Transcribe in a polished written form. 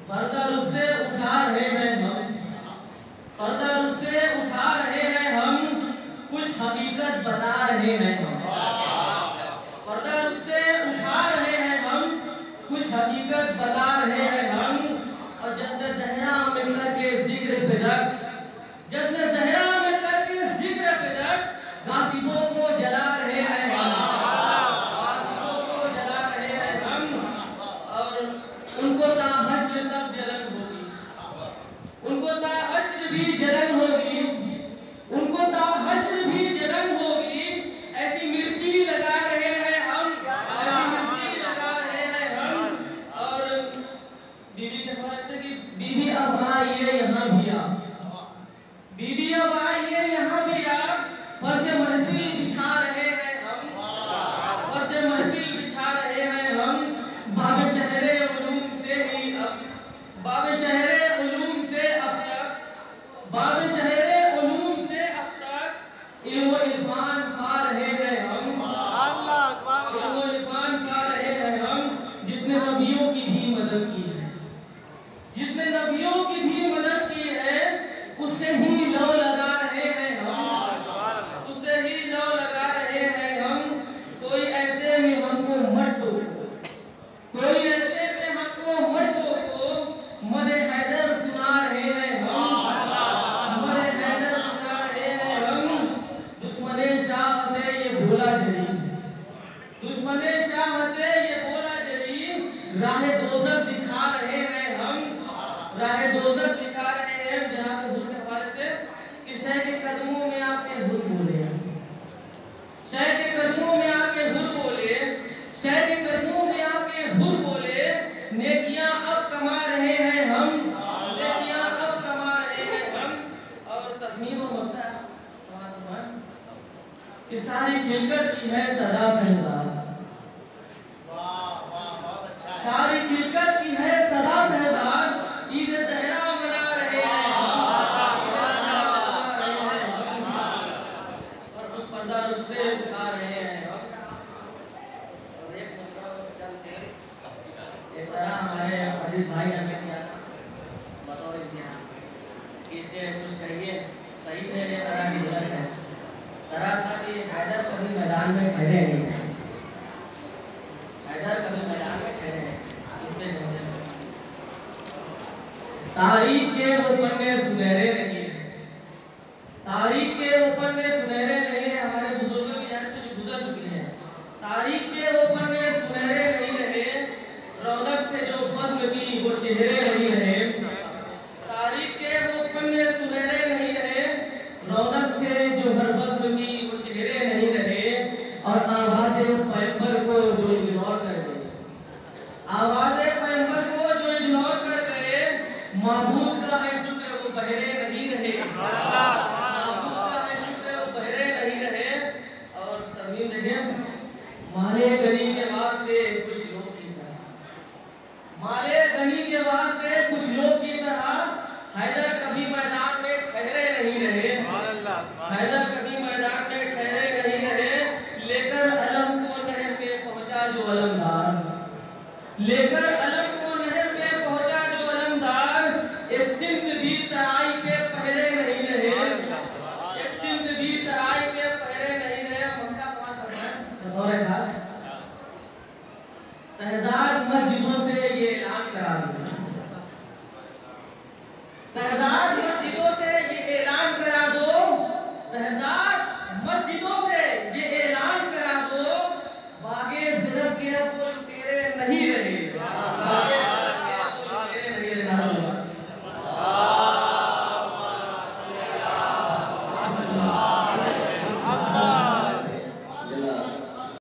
पर्दा रुख से उठा रहे हैं हम, पर्दा रुख से उठा रहे हैं हम, कुछ हकीकत बता रहे हैं हम। पर्दा रुख से उठा रहे हैं हम, कुछ हकीकत बता रहे हैं हम। और जश्न ज़हरा में करके जिक्र फिदक, जश्न ज़हरा में करके जिक्र फिदक, गासिबों को जला रहे हैं हम, गासिबों को जला रहे हैं हम। और उनको ताहश्र तक जलन होगी, उनको ताहश्र भी जलन होगी, उनको ताहश्र भी जलन होगी। ऐसी मिर्ची लगा रहे हैं हम, ऐसी मिर्ची लगा रहे हैं हम। और बीबी के हवाले से कि बीबी अब आइए यहाँ भी आप, बीबी अब आइए यहाँ भी आप, फर्श महफिल बिछा रहे हैं हम, फर्श महफिल बिछा रहे हैं हम। बाब शहरे उलूम से ही अब, बाब शहरे उलूम से अब तक, बाब शहरे उलूम से अब तक इल्म इरफान पा रहे हैं हम, इल्म इरफान पा रहे हैं हम। जिसने नबियों की भी मदद की है, जिसने नबियों की भी मदद की है, उससे ही लौ लगा रहे हैं हम, उससे ही लौ लगा रहे हैं हम। कोई ऐसे में हमको मत टोको, कोई ऐसे में हमको मत टोको, मदे हैदर सुना रहे हैं हम, मदे हैदर सुना रहे हैं हम। दुश्मने शाह से ये बोला जरी, दुश्मने शाह से ये बोला जरी, राह दोज़ख दिखा रहे हैं हम, राह दोज़ख दिखा रहे हैं। जनाब हुजूर के हवाले से कि शह के कदमों में आके हुर बोले, शह के कदमों में आके हुर बोले, शह के कदमों में आके हुर बोले। नेकियां अब कमा रहे हैं हम, नेकियां अब कमा रहे हैं हम। और तस्मीम होता है कि सारी खिलकत की है सदा सहजाद, सारी खिलकत की है सदा सहजाद। ईद ज़हरा मना रहे हैं और जो पर्दा रुख से उठा रहे हैं। और एक तरह हमारे अजीज भाई ने हमें किया था बतौर इम्तिहान कि इसके कुछ करिए सही है, ये तरह की गलत है। तरह था कि हैदर कभी मैदान में ठहरे नहीं, हैदर कभी मैदान में ठहरे नहीं। इसमें तारीख के वो पन्ने सुनहरे नहीं है, तारीख के वो पन्ने सुनहरे नहीं है। हमारे बुजुर्गों की याद जो गुजर चुकी है, तारीख के वो पन्ने सुनहरे नहीं रहे, रौनक थे जो बज़्म की वो चेहरे नहीं रहे। तारीख के वो पन्ने सुनहरे नहीं रहे, रौनक थे जो हर बज़्म की वो चेहरे नहीं रहे। और आवाज़े पैगंबर को जो इग्नोर कर गए, आवाज़े पैगंबर को जो इग्नोर कर गए, महबूब का है शुक्र वो बहरे नहीं रहे, महबूब का है शुक्र वो बहरे नहीं रहे। और तस्मीम देखें, माले गनी के वास्ते कुछ लोग की तरह, माले गनी के वास्ते कुछ लोग की तरह हैदर कभी मैदान में ठहरे नहीं रहे, हैदर कभी मैदान में ठहरे नहीं रहे। लेकर अलम को नहर पे पहुंचा जो अलमदार, लेकर